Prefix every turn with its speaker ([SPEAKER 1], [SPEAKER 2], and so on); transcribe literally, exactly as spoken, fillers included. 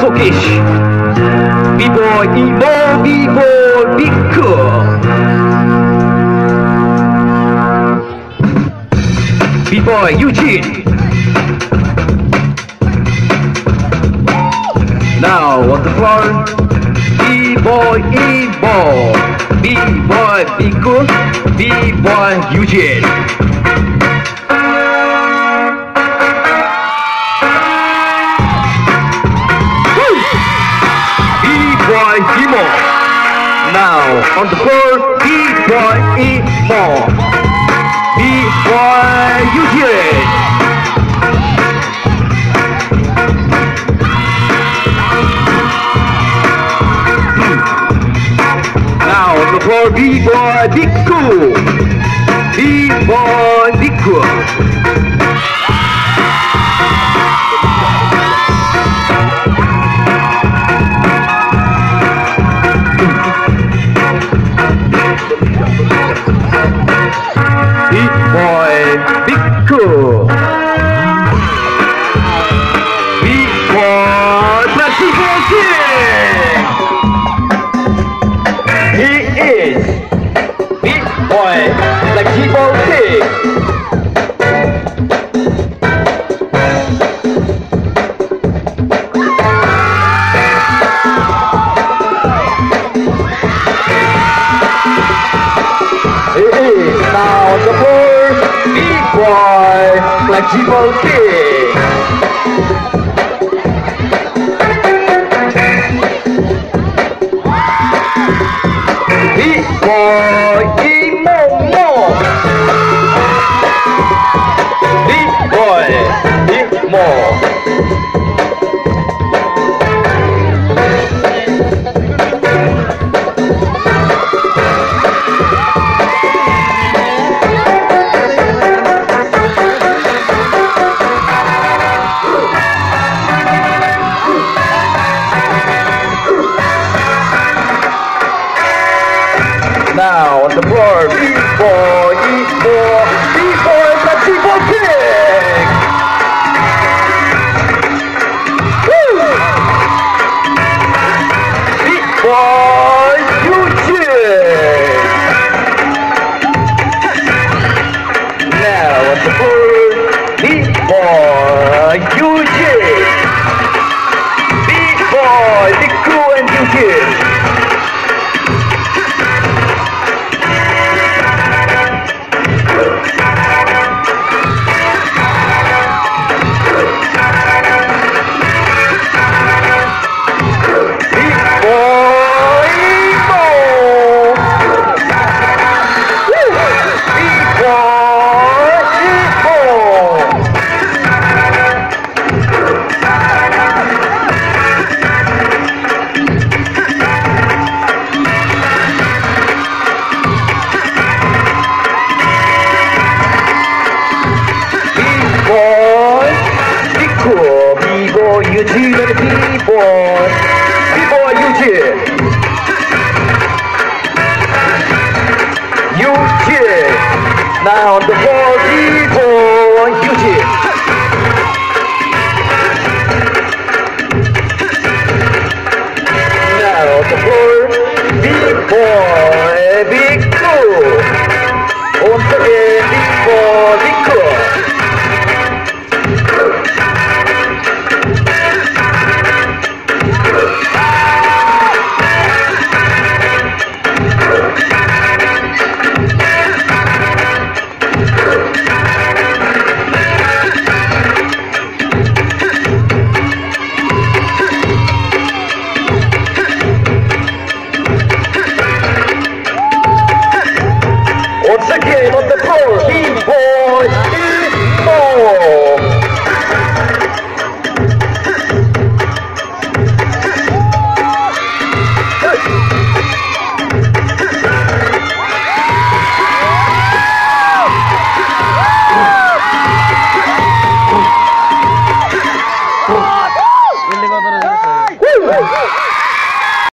[SPEAKER 1] Sokish, B-boy Emo, B-boy Big Cool, B-boy Eugene. Now on the floor, B-boy Emo, B-boy Big Cool, B-boy Eugene. Emo. Now on the floor, B-boy Emo, B-boy Eugene. Now on the floor, B-boy Big Cool, B-boy Big Cool. B-boy Big Cool, B-boy Flexible King. He is B-boy Flexible King. Now on the floor, B-boy Flexible King. B-boy Emo, B-boy Emo. Now on the floor, B-boy Emo, B-boy Flexible King. Woo! B-boy Eugene. Now on the floor, B-boy Eugene, B-boy Big Cool and Eugene. Eugene and B-boy, B-boy Eugene, Eugene. Now on the floor, B-boy Eugene. Now on the floor, B-boy Big Cool. Once again, B-boy Big Cool. Once again on the floor, B-boy Emo.